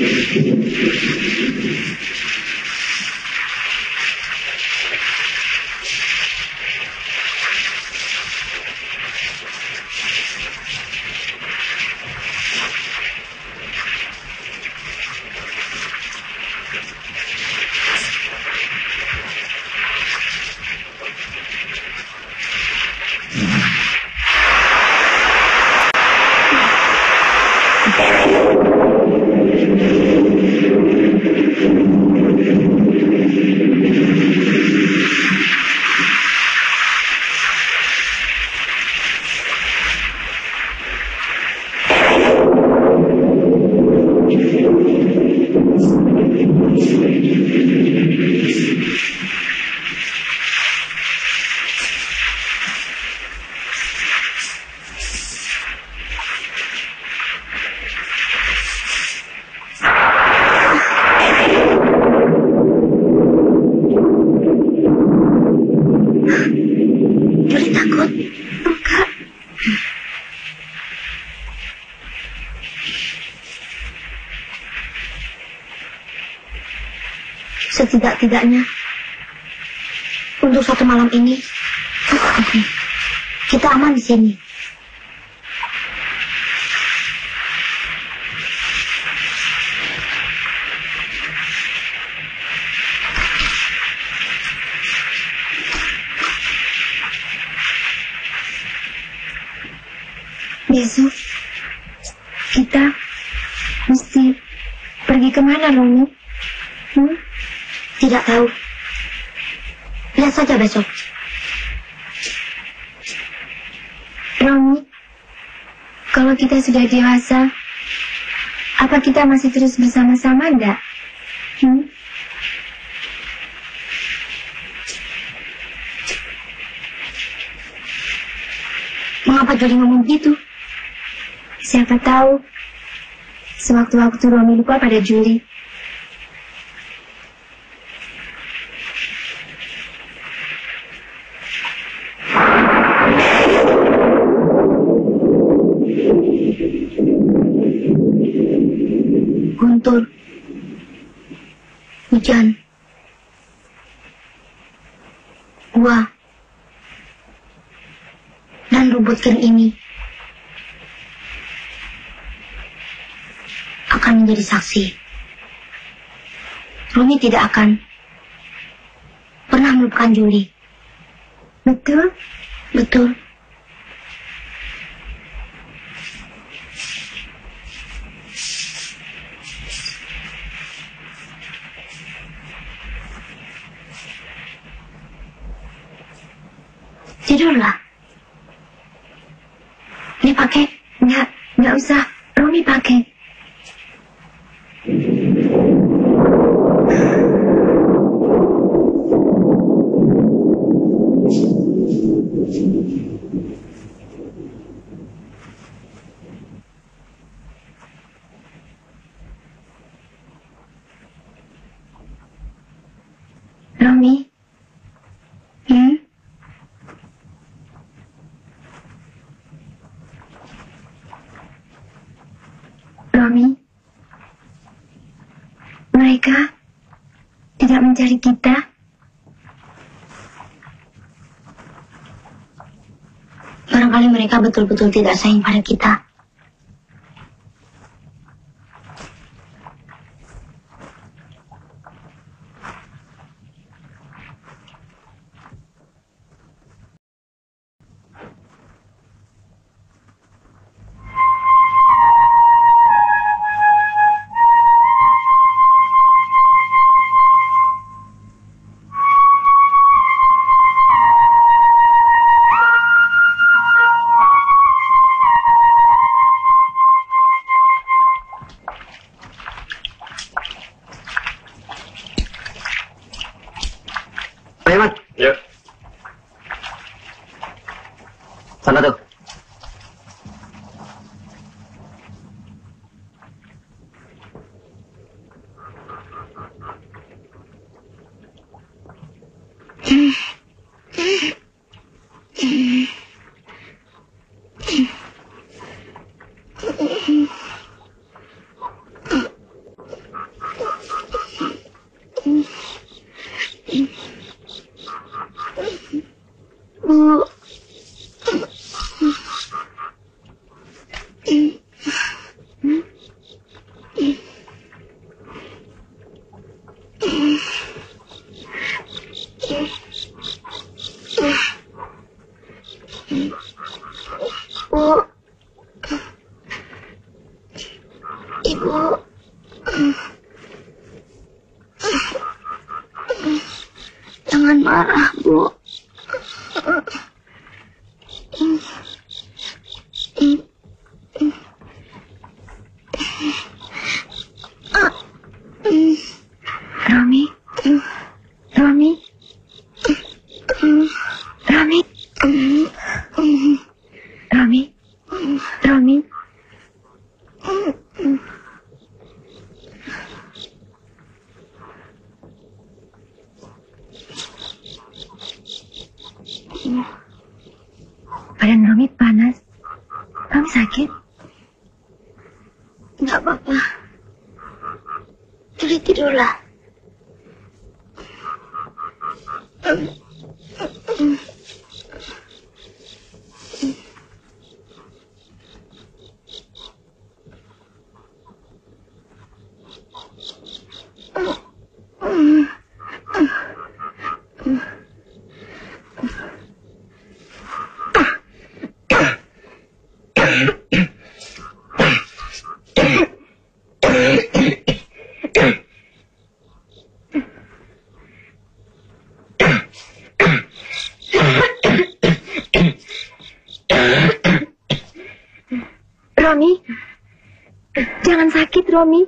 Setidak-tidaknya untuk satu malam ini kita aman di sini. Besok kita mesti pergi kemana, Romi? Tidak tahu. Lihat saja besok. Romi, kalau kita sudah dewasa, apa kita masih terus bersama-sama enggak? Mengapa Juli ngomong gitu? Siapa tahu sewaktu-waktu Romi lupa pada Juli. Guntur, hujan, gua, dan rumput kering ini akan menjadi saksi Romi tidak akan pernah melupakan Julie. Betul? Betul. Tidurlah. Ini pakai. Nggak usah. Romi pakai. Romi. Romi, mereka tidak mencari kita. Barangkali mereka betul-betul tidak sayang pada kita. Ya. Sana tuh. Ibu. Jangan marah, Bu. Romi. Romi. Romi. Romi. Romi. Badan Romi panas. Romi sakit? Enggak apa-apa. Julie tidurlah. Romi, jangan sakit, Romi.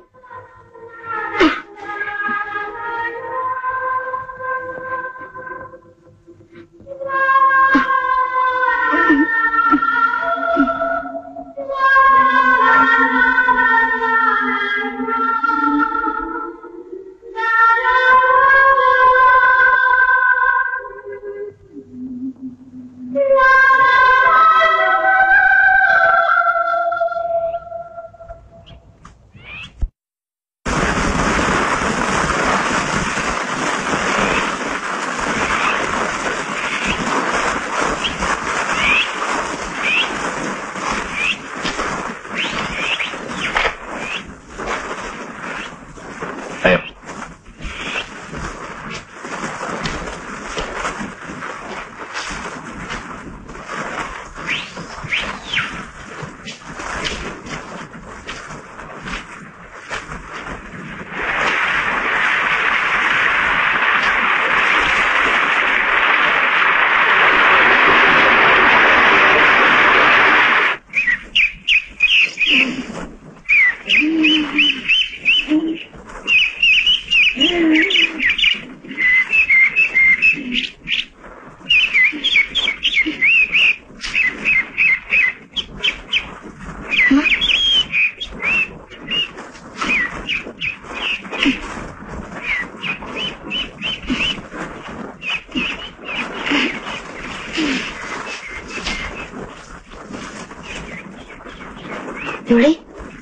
Julie?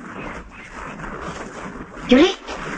Julie?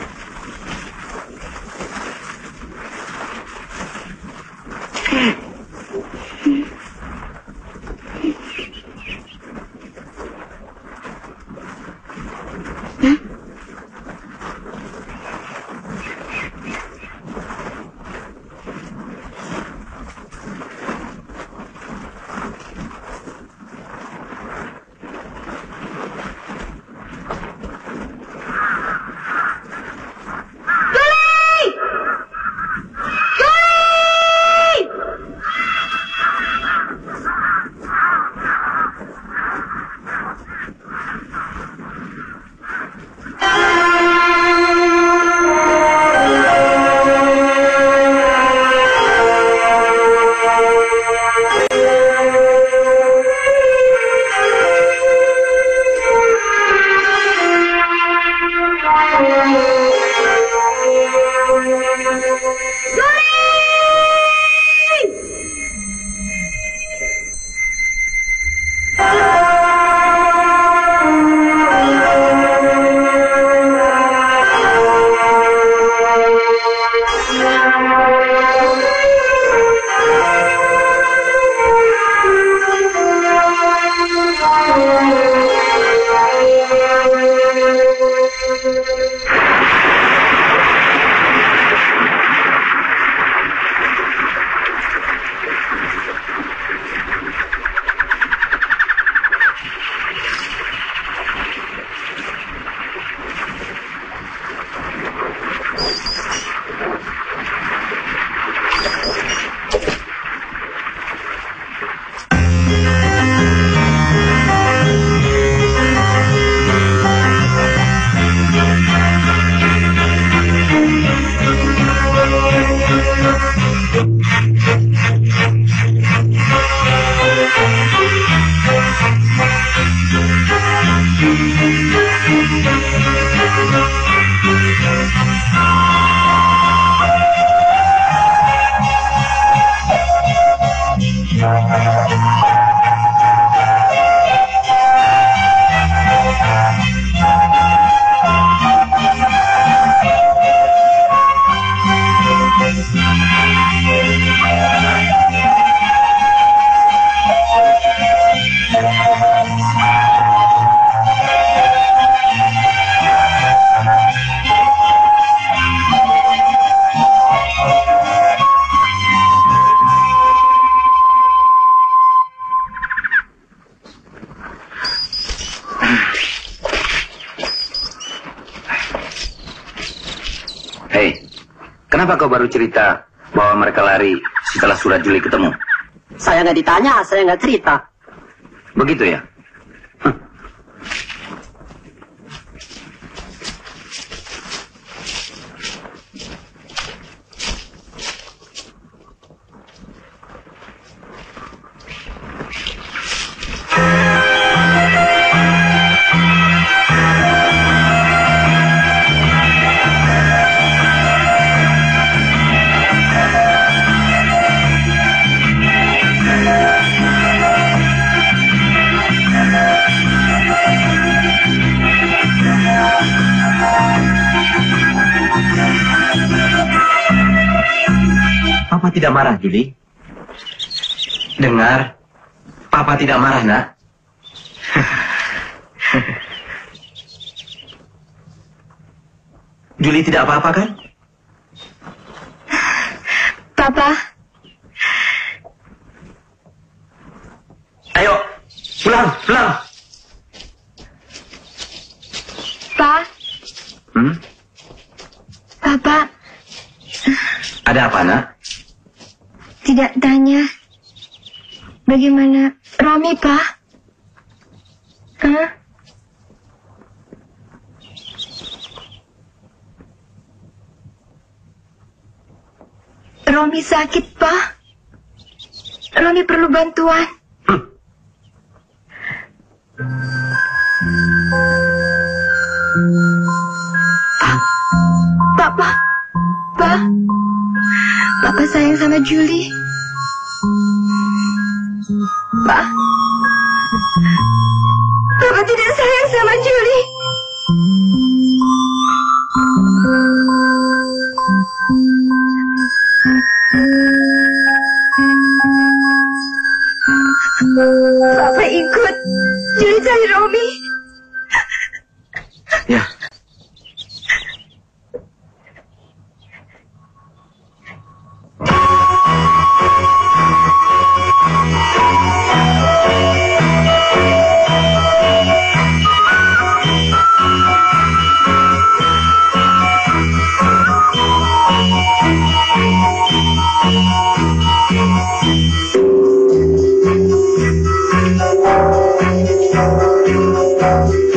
Kenapa kau baru cerita bahwa mereka lari setelah surat Julie ketemu? Saya nggak ditanya, saya nggak cerita. Begitu ya? Papa tidak marah, Julie. Dengar, Papa tidak marah, nak. Julie tidak apa-apa, kan? Papa. Ayo, pulang, pulang. Pa. Papa. Ada apa, nak? Tidak tanya. Bagaimana Romi, Pa? Hah? Romi sakit, Pa. Romi perlu bantuan. Papa. Pa. Papa sayang sama Julie. Pa. Papa tidak sayang sama Julie.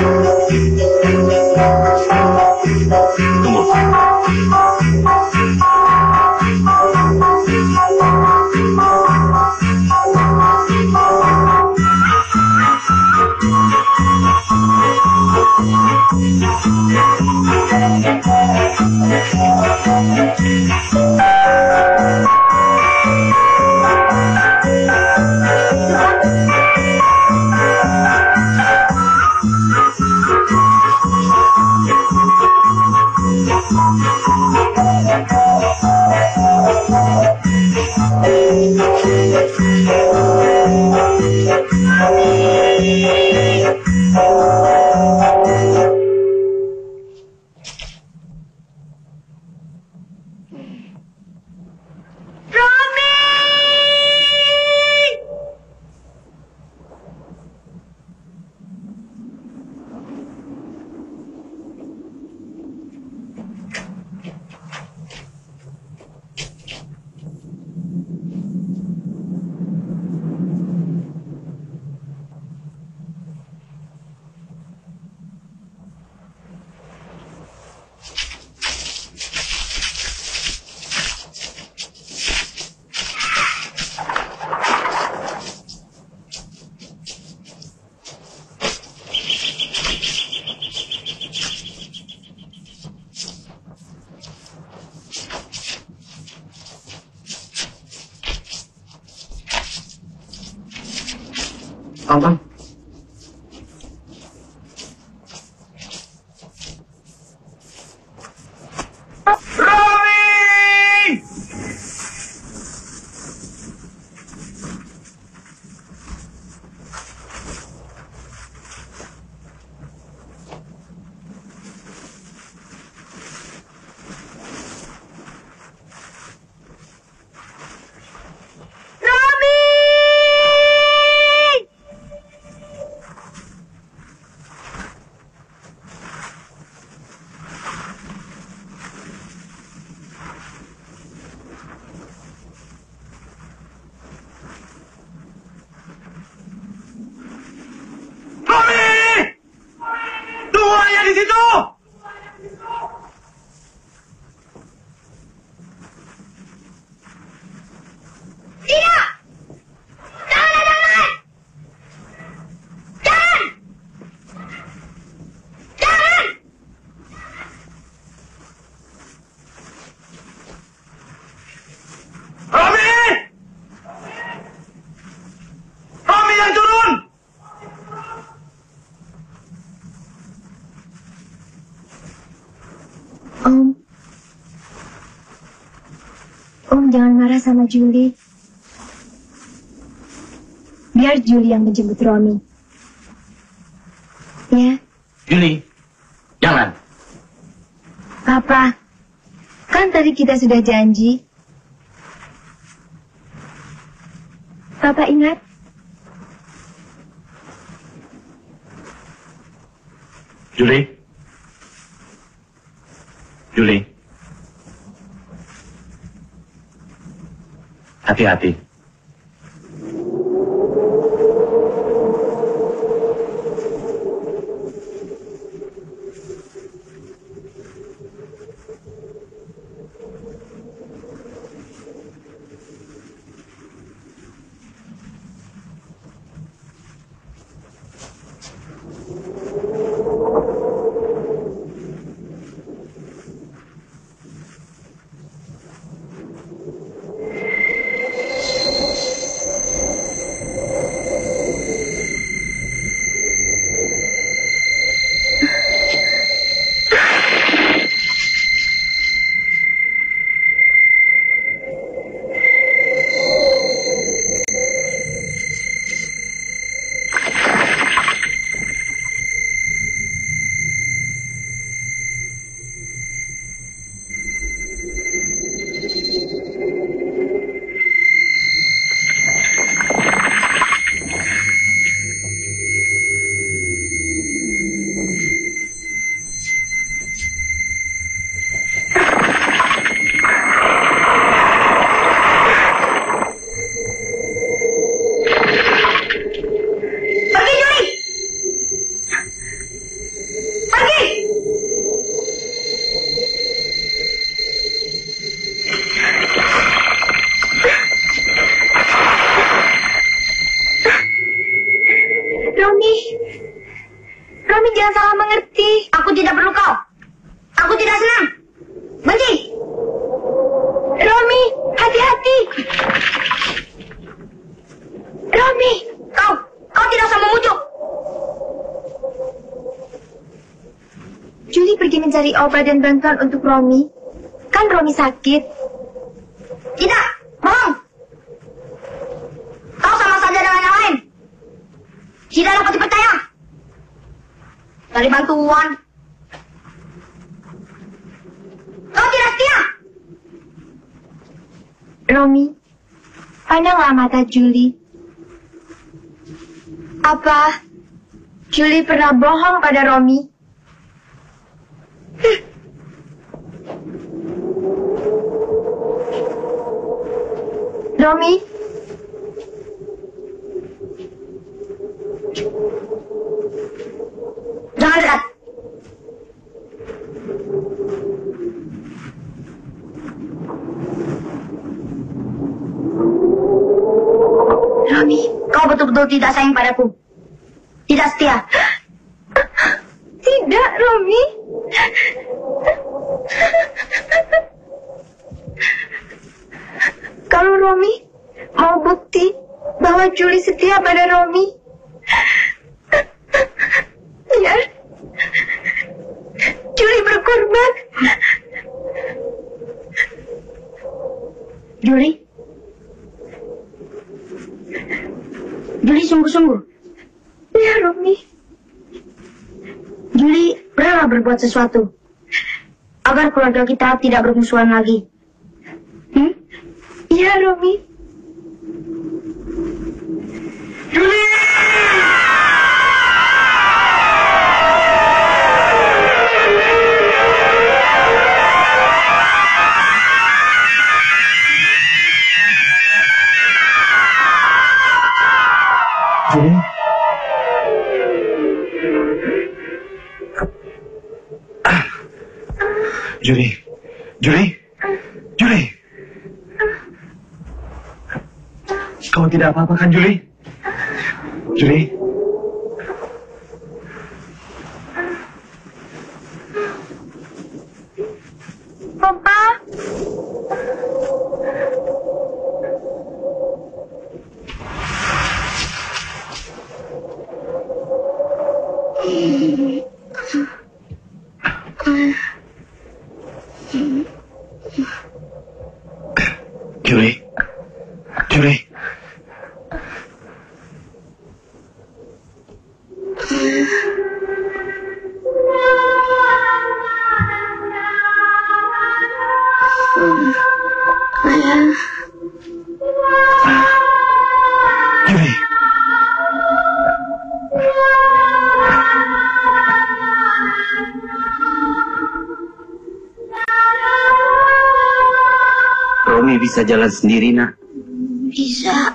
Om. Om jangan marah sama Julie. Biar Julie yang menjemput Romi. Ya. Julie, jangan. Papa, kan tadi kita sudah janji. Papa ingat? Julie. Julie. Hati-hati. hati-hati. Aku tidak perlu kau. Aku tidak senang. Benci. Romi, hati-hati. Romi, Kau tidak usah memujuk. Julie pergi mencari obat dan bantuan untuk Romi. Kan Romi sakit. Tidak, bohong. Kau sama saja dengan yang lain. Tidak dapat dipercaya. Dari bantuan. Kau tidak setia. Romi, pandanglah mata Julie. Apa Julie pernah bohong pada Romi? Romi? Jangan dekat. Romi, Kau betul-betul tidak sayang padaku. Tidak setia. tidak, Romi. Kalau Romi mau bukti bahwa Julie setia pada Romi, biar Julie berkorban. Julie sungguh-sungguh. Ya, Romi. Julie pernah berbuat sesuatu agar keluarga kita tidak bermusuhan lagi. Ya, Romi. Julie! Julie. Kau tidak apa-apa kan, Julie? Julie? Papa? Julie. Romi bisa jalan sendiri, nak? Bisa.